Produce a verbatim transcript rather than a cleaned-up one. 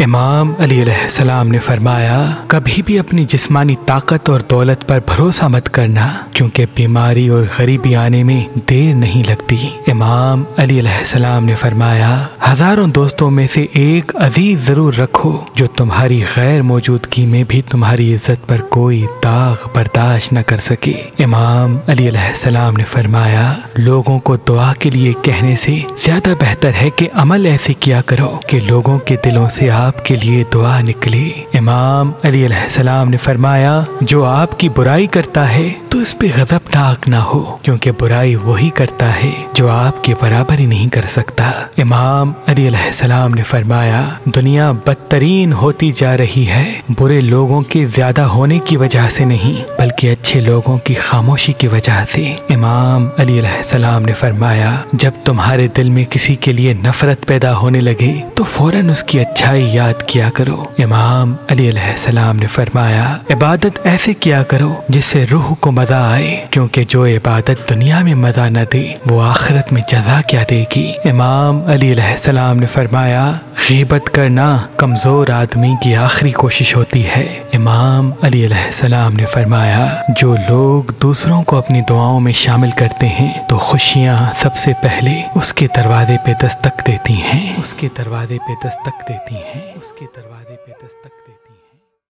इमाम अली अलैहिस्सलाम ने फरमाया, कभी भी अपनी जिस्मानी ताकत और दौलत पर भरोसा मत करना, क्योंकि बीमारी और गरीबी आने में देर नहीं लगती। इमाम अली अलैहिस्सलाम ने फरमाया, हजारों दोस्तों में से एक अजीज जरूर रखो जो तुम्हारी गैर मौजूदगी में भी तुम्हारी इज्जत पर कोई दाग बर्दाश्त न कर सके। इमाम अली अलैहिस्सलाम ने फरमाया, लोगों को दुआ के लिए कहने से ज्यादा बेहतर है कि अमल ऐसे किया करो कि लोगों के दिलों से आपके लिए दुआ निकले। इमाम अली अलैहिस्सलाम ने फरमाया, जो आपकी बुराई करता है तो इस पे गज़बनाक ना हो, क्योंकि बुराई वही करता है जो आपके बराबर ही नहीं कर सकता। इमाम अली अलैहिस्सलाम ने फरमाया, दुनिया बदतरीन होती जा रही है, बुरे लोगों के ज्यादा होने की वजह से नहीं, बल्कि अच्छे लोगों की खामोशी की वजह से। इमाम अली अलैहिस्सलाम ने फरमाया, जब तुम्हारे दिल में किसी के लिए नफरत पैदा होने लगे तो फौरन उसकी अच्छाई याद किया करो। इमाम अली अलैहिस्सलाम ने फरमाया, इबादत ऐसे किया करो जिससे रूह को मजा आए, क्योंकि जो इबादत दुनिया में मजा न दे वो आखिरत में जज़ा क्या देगी। इमाम अली अलैहिस्सलाम ने फरमाया, गीबत करना कमजोर आदमी की आखिरी कोशिश होती है। इमाम अली अलैहिस्सलाम ने फरमाया, जो लोग दूसरों को अपनी दुआओं में शामिल करते हैं तो खुशियाँ सबसे पहले उसके दरवाजे पे दस्तक देती हैं उसके दरवाजे पे दस्तक देती हैं उसके दरवाजे पे दस्तक देती हैं।